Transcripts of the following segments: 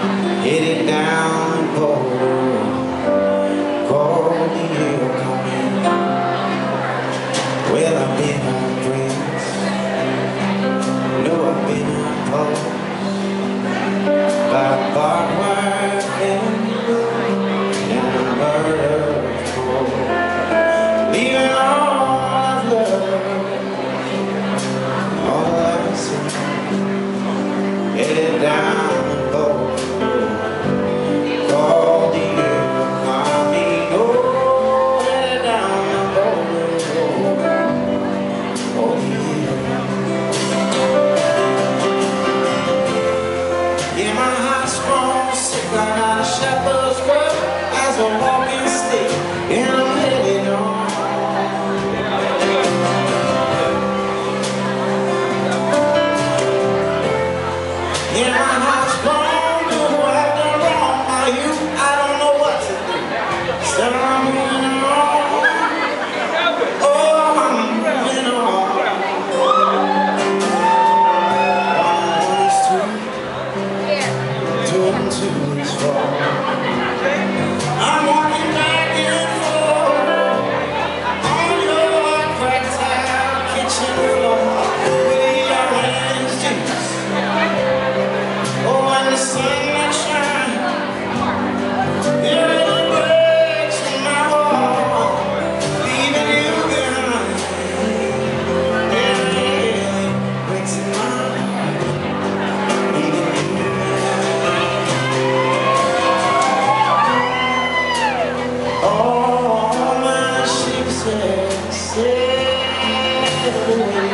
headed down the road, called the hill coming. Well, I've been on drinks, no, I've been on pole, by barbed wire fence and a murder's pole, leaving all I've loved, all I've seen, headed down the road. I'm walking back and forth on your cracked tile kitchen floor with your orange juice. Oh, and the sun that shines, it really breaks my heart, leaving you behind. It really breaks my heart, leaving you behind. All my ships have sailed away.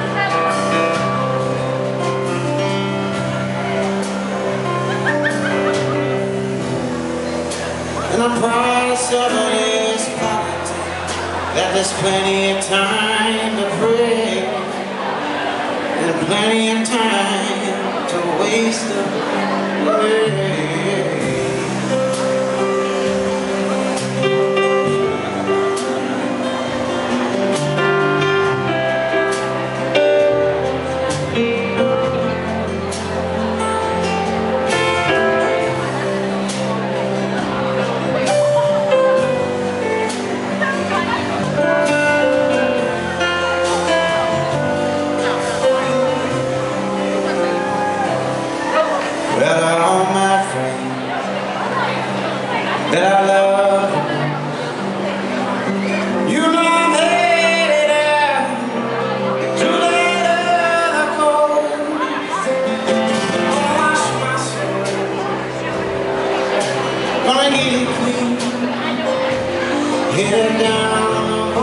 And the price of it is poverty, that there's plenty of time to pray, and plenty of time to waste away. Well, all my friends that I love, you know I'm headed out to that other coast. Gonna wash my soul, gonna get it clean, headed down the